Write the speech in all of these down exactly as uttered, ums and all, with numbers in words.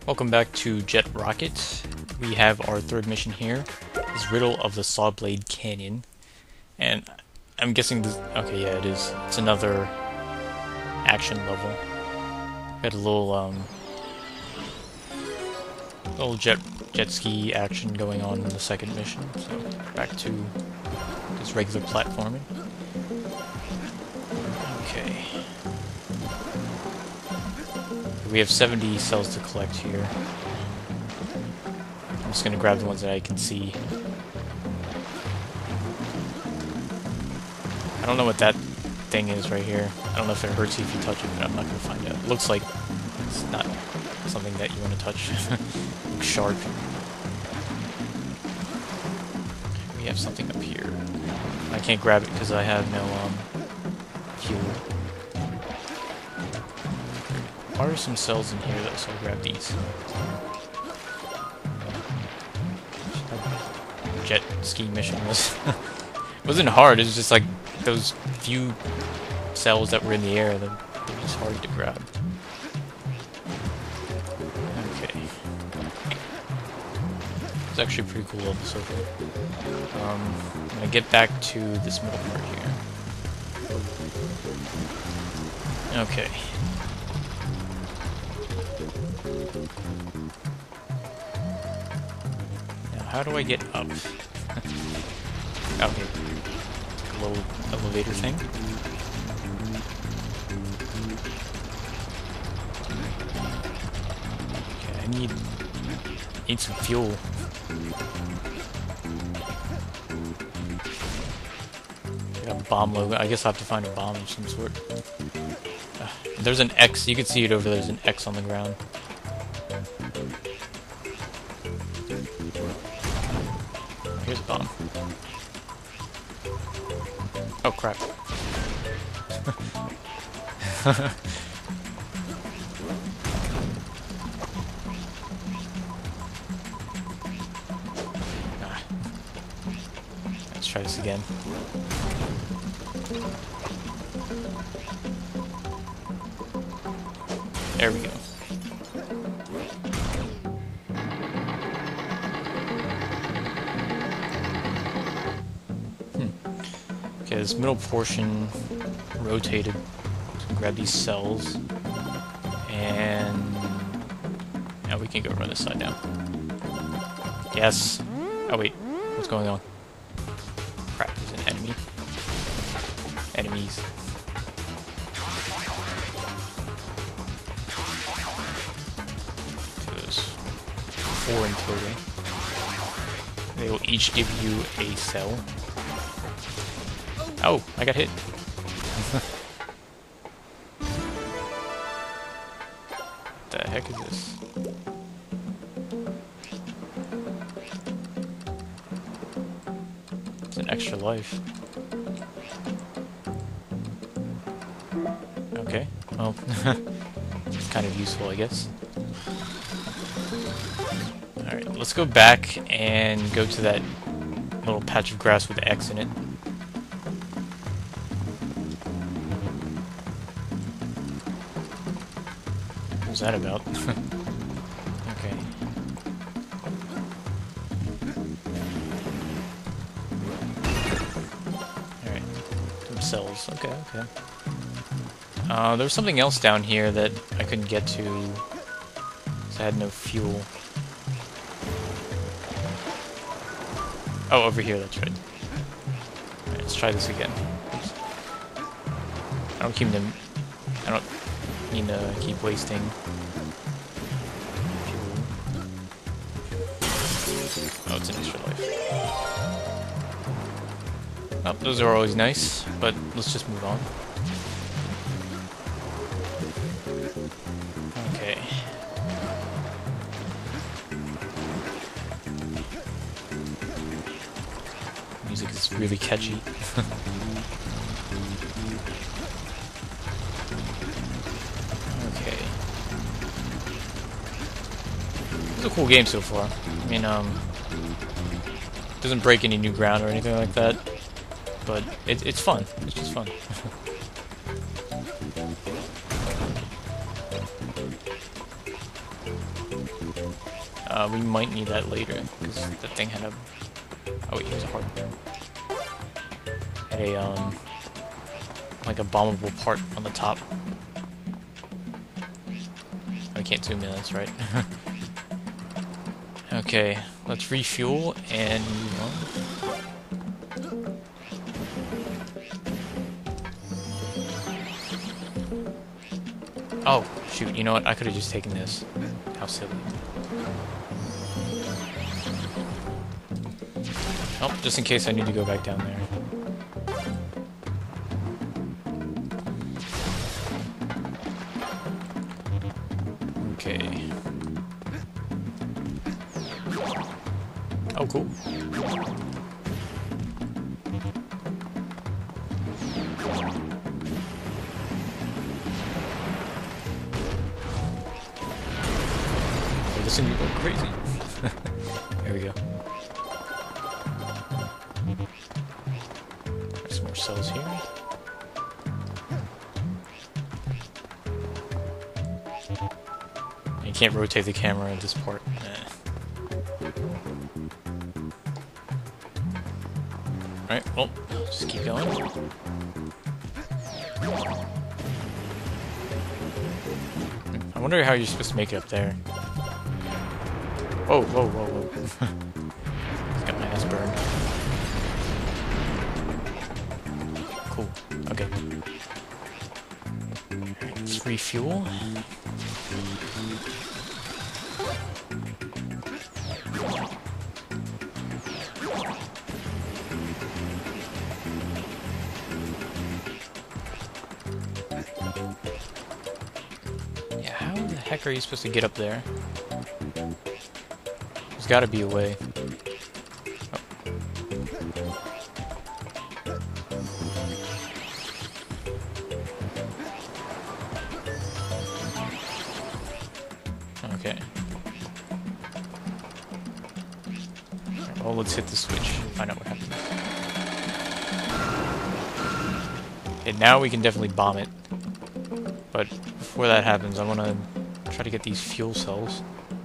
Welcome back to Jett Rocket. We have our third mission here. This Riddle of the Sawblade Canyon. And I'm guessing this... Okay, yeah, it is. It's another action level. Got a little, um... little jet, jet ski action going on in the second mission. So, back to just regular platforming. Okay. We have seventy cells to collect here. I'm just gonna grab the ones that I can see. I don't know what that thing is right here. I don't know if it hurts you if you touch it, but I'm not gonna find out. It looks like it's not something that you want to touch. Looks sharp. We have something up here. I can't grab it because I have no um, fuel. There are some cells in here though, so I'll grab these. Jet ski mission was it wasn't hard, it was just like those few cells that were in the air that were just hard to grab. Okay. It's actually a pretty cool level so far. Um, I'm gonna get back to this middle part here. Okay. Now, how do I get up? Okay. A little elevator thing. Okay, I need need some fuel. Got a bomb logo. I guess I'll have to find a bomb of some sort. Uh, there's an X. You can see it over there. There's an X on the ground. Here's a bomb. Oh crap. Ah. Let's try this again. There we go. Okay, this middle portion rotated to grab these cells, and now we can go run this side down. Yes. Oh wait, what's going on? Crap, there's an enemy. Enemies. There's four in total. They will each give you a cell. Oh, I got hit. What the heck is this? It's an extra life. Okay, well, it's kind of useful, I guess. Alright, let's go back and go to that little patch of grass with the X in it. What's that about? Okay. Alright. Some cells. Okay, okay. Uh, there was something else down here that I couldn't get to because I had no fuel. Oh, over here, that's right. Alright, let's try this again. Oops. I don't keep them... I don't... need to keep wasting fuel. Oh, it's an extra life. Oh, those are always nice, but let's just move on. Okay. Music is really catchy. It's a cool game so far. I mean, um, it doesn't break any new ground or anything like that, but it, it's fun. It's just fun. Uh, we might need that later, because that thing had a... Oh wait, here's a heart. Had a, um... like a bombable part on the top. I can't zoom in, that's right. Okay, let's refuel and move on. Oh, shoot, you know what? I could have just taken this. How silly. Oh, just in case I need to go back down there. Okay. Oh, cool. This thing will go crazy. There we go. There's some more cells here. You can't rotate the camera at this part. Eh. Alright, well, just keep going. I wonder how you're supposed to make it up there. Whoa, whoa, whoa, whoa. Got my ass burned. Cool. Okay. Alright, let's refuel. Yeah, how the heck are you supposed to get up there? There's gotta be a way. Oh. Okay. Right, well, let's hit the switch. Find out what happens. Okay, now we can definitely bomb it. But before that happens, I want to try to get these fuel cells.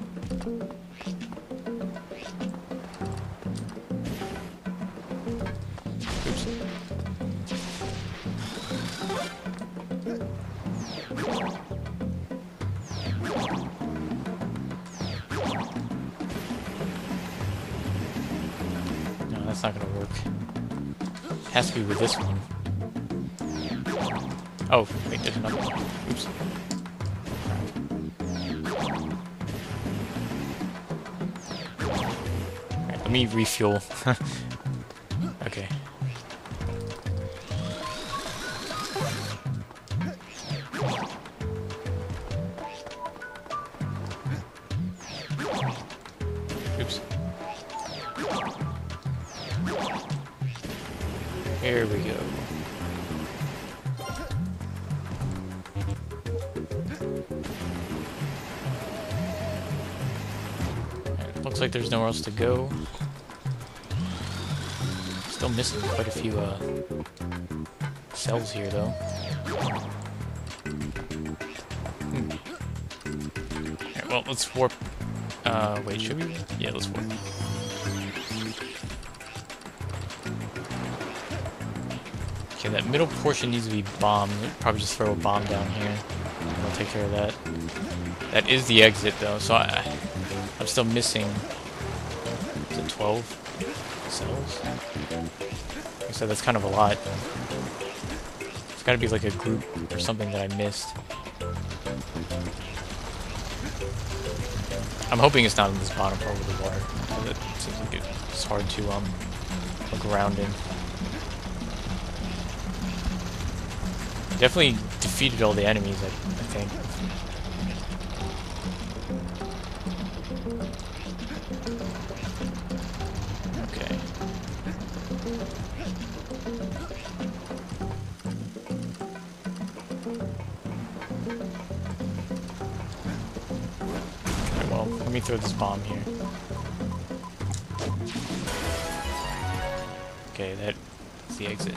That's not gonna work. Has to be with this one. Oh, wait, there's another one. Oops. Alright, let me refuel. Okay. Oops. Here we go. Right, looks like there's nowhere else to go. Still missing quite a few uh, cells here, though. Hmm. Right, well, let's warp. Uh, wait, should we? Yeah, let's warp. Okay, that middle portion needs to be bombed. Probably just throw a bomb down here. I'll take care of that. That is the exit, though, so I, I'm still missing. Is it twelve cells? Like I said, that's kind of a lot. It's got to be like a group or something that I missed. I'm hoping it's not in this bottom part of the water. It seems like it's hard to um look around in. Definitely defeated all the enemies, I, I think. Okay. Okay, well, let me throw this bomb here. Okay, that's the exit.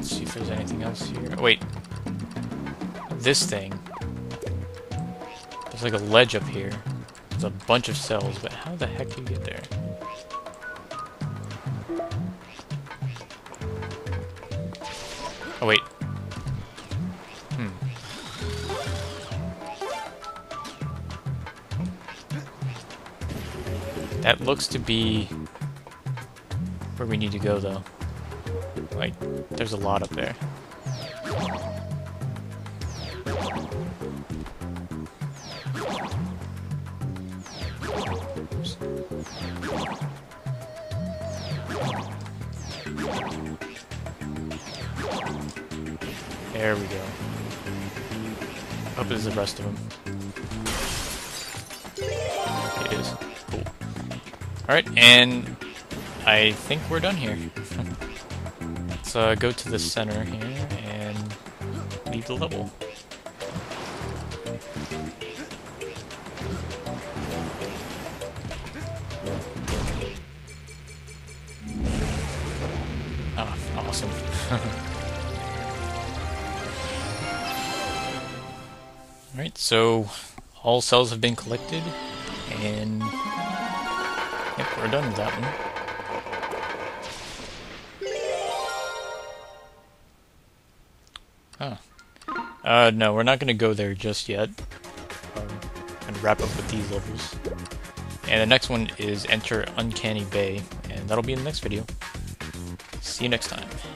Let's see if there's anything else here. Oh, wait. This thing. There's like a ledge up here. There's a bunch of cells, but how the heck do you get there? Oh, wait. Hmm. That looks to be where we need to go, though. Like, there's a lot up there. Oops. There we go. Up is the rest of them. It is. Cool. Alright, and I think we're done here. Let's uh, go to the center here and leave the level. Ah, awesome. Alright, so all cells have been collected, and yep, we're done with that one. Huh. Uh, no, we're not going to go there just yet. Um, I'm going to wrap up with these levels. And the next one is Enter Uncanny Bay, and that'll be in the next video. See you next time.